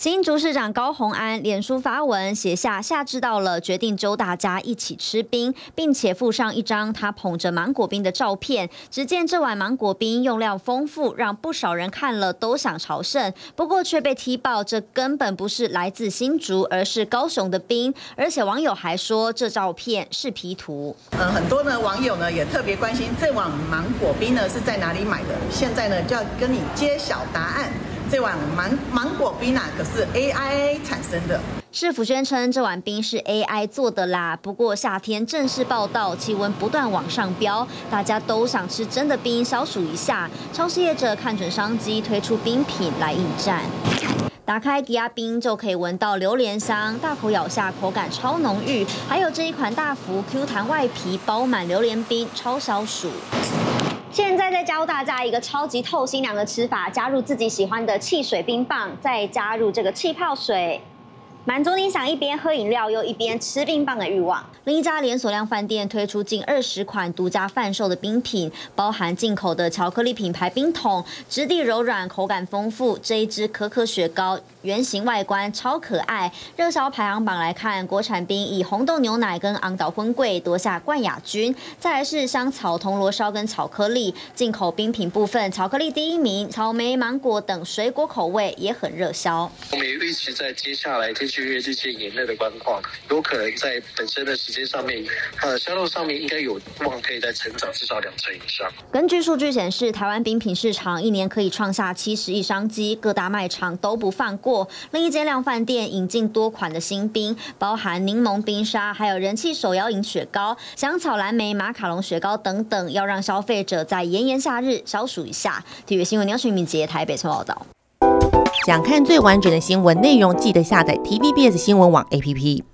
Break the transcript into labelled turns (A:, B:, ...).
A: 新竹市长高虹安脸书发文写下夏至到了，决定揪大家一起吃冰，并且附上一张他捧着芒果冰的照片。只见这碗芒果冰用料丰富，让不少人看了都想朝圣。不过却被踢爆，这根本不是来自新竹，而是高雄的冰。而且网友还说这照片是 P 图。
B: 很多呢网友呢也特别关心这碗芒果冰呢是在哪里买的。现在呢就要跟你揭晓答案。这碗芒果冰啊，可是 AI 产生的。
A: 市府宣称这碗冰是 AI 做的啦。不过夏天正式报道，气温不断往上飙，大家都想吃真的冰，消暑一下。超市业者看准商机，推出冰品来应战。打开低压冰就可以闻到榴莲香，大口咬下口感超浓郁。还有这一款大福 Q 弹外皮包满榴莲冰，超消暑。现在再教大家一个超级透心凉的吃法，加入自己喜欢的汽水冰棒，再加入这个气泡水，满足你想一边喝饮料又一边吃冰棒的欲望。另一家连锁量饭店推出近20款独家贩售的冰品，包含进口的巧克力品牌冰桶，质地柔软，口感丰富。这一支可可雪糕圆形外观超可爱。热销排行榜来看，国产冰以红豆牛奶跟昂岛荤桂夺下冠亚军，再来是香草铜锣烧跟巧克力。进口冰品部分，巧克力第一名，草莓、芒果等水果口味也很热销。
C: 我们也预期在接下来天气越日渐炎热的状况，有可能在本身的时间上面，销售上面应该有望可以再成长至少2成以上。
A: 根据数据显示，台湾冰品市场一年可以创下70亿商机，各大卖场都不放过。另一间量饭店引进多款的新冰，包含柠檬冰沙，还有人气手摇饮雪糕、香草蓝莓马卡龙雪糕等等，要让消费者在炎炎夏日消暑一下。体育新闻，牛群敏杰台北报道。
D: 想看最完整的新闻内容，记得下载 TVBS 新闻网 APP。